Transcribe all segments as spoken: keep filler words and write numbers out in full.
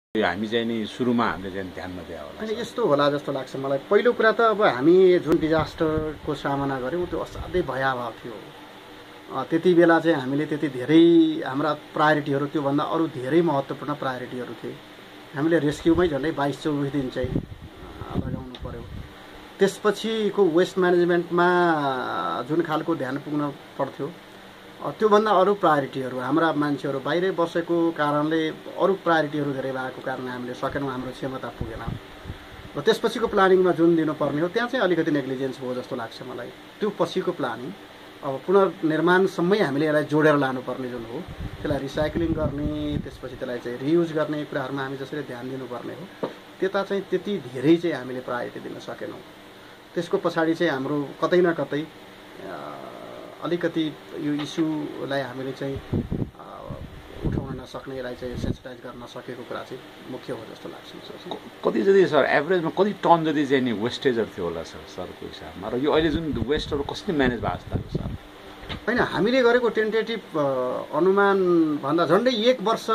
हामी चाहिँ नि सुरुमा हामीले चाहिँ ध्यान नदिया होला। अनि यस्तो होला जस्तो लाग्छ मलाई। पहिलो कुरा त अब हामी जुन डिजास्टरको सामना गऱ्यौँ त्यो असाध्यै भयावह थियो। त्यति बेला चाहिँ हामीले त्यति धेरै हाम्रा प्रायोरिटीहरू त्योभन्दा अरू धेरै महत्त्वपूर्ण प्रायोरिटीहरू थिए। हामीले रेस्क्युमै झन्डै बाइस चौबिस दिन चाहिँ लगाउनु पर्यो। त्यसपछिको वेस्ट म्यानेजमेन्टमा जुन खालको ध्यान पुग्न पर्थ्यो त्योभन्दा अरू प्रायोरिटीहरू हाम्रा मान्छेहरू बाहिरै बसेको कारणले अरू प्रायोरिटीहरू धेरै भएको कारणले हामीले सकेनौँ, हाम्रो क्षमता पुगेन। र त्यसपछिको प्लानिङमा जुन दिनुपर्ने हो त्यहाँ चाहिँ अलिकति नेग्लिजेन्स भयो जस्तो लाग्छ मलाई। त्यो पछिको प्लानिङ अब पुनर्निर्माणसम्मै हामीले यसलाई जोडेर लानुपर्ने जुन हो, त्यसलाई रिसाइक्लिङ गर्ने, त्यसपछि त्यसलाई चाहिँ रियुज गर्ने कुराहरूमा हामी जसरी ध्यान दिनुपर्ने हो त्यता चाहिँ त्यति धेरै चाहिँ हामीले प्रायोरिटी दिन सकेनौँ। त्यसको पछाडि चाहिँ हाम्रो कतै न कतै अलिकति यो इस्युलाई हामीले चाहिँ उठाउन नसक्ने, यसलाई चाहिँ सेन्सिटाइज गर्न नसकेको कुरा चाहिँ मुख्य हो जस्तो लाग्छ। कति जति सर एभरेजमा कति टन जति चाहिँ नि वेस्टेजहरू थियो होला सर सरको हिसाबमा, र यो अहिले जुन वेस्टहरू कसरी म्यानेज भएको जस्तो लाग्छ सर? होइन, हामीले गरेको टेन्टेटिभ अनुमानभन्दा झन्डै एक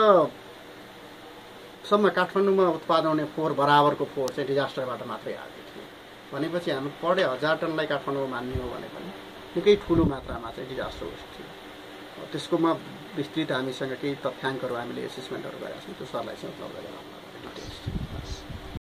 वर्षसम्म काठमाडौँमा उत्पादन हुने फोहोर बराबरको फोहोर चाहिँ डिजास्टरबाट मात्रै आएको थियो। भनेपछि हामी पढे हजार टनलाई काठमाडौँमा मान्ने हो भने पनि निकै ठुलो मात्रामा चाहिँ डिजास्टर वेस्ट थियो। त्यसकोमा विस्तृत हामीसँग केही तथ्याङ्कहरू हामीले एसेसमेन्टहरू गरेका छौँ, त्यो सरलाई चाहिँ उपलब्ध गराउन डिटेल्स।